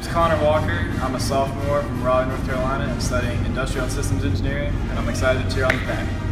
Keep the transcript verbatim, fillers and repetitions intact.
Connor Walker. I'm a sophomore from Raleigh, North Carolina. I'm studying Industrial and Systems Engineering, and I'm excited to cheer on the pack.